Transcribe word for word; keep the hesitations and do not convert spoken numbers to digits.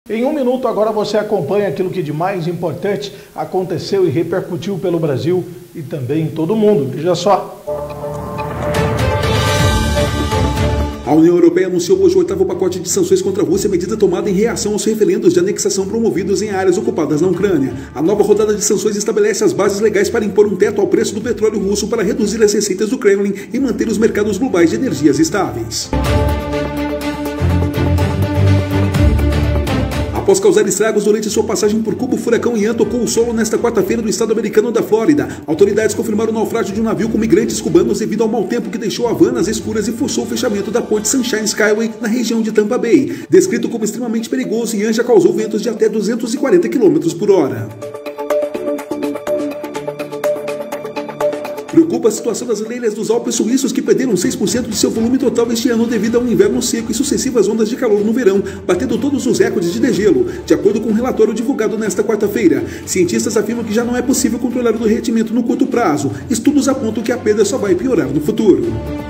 Em um minuto agora você acompanha aquilo que de mais importante aconteceu e repercutiu pelo Brasil e também em todo o mundo. Veja só. A União Europeia anunciou hoje o oitavo pacote de sanções contra a Rússia, medida tomada em reação aos referendos de anexação promovidos em áreas ocupadas na Ucrânia. A nova rodada de sanções estabelece as bases legais para impor um teto ao preço do petróleo russo para reduzir as receitas do Kremlin e manter os mercados globais de energias estáveis. Após causar estragos durante sua passagem por Cuba, o furacão Ian tocou o solo nesta quarta-feira do estado americano da Flórida. Autoridades confirmaram o naufrágio de um navio com migrantes cubanos devido ao mau tempo que deixou Havana às escuras e forçou o fechamento da ponte Sunshine Skyway na região de Tampa Bay. Descrito como extremamente perigoso, Ian já causou ventos de até duzentos e quarenta quilômetros por hora. Preocupa a situação das leiras dos Alpes suíços, que perderam seis por cento de seu volume total este ano devido a um inverno seco e sucessivas ondas de calor no verão, batendo todos os recordes de degelo, de acordo com um relatório divulgado nesta quarta-feira. Cientistas afirmam que já não é possível controlar o derretimento no curto prazo. Estudos apontam que a perda só vai piorar no futuro.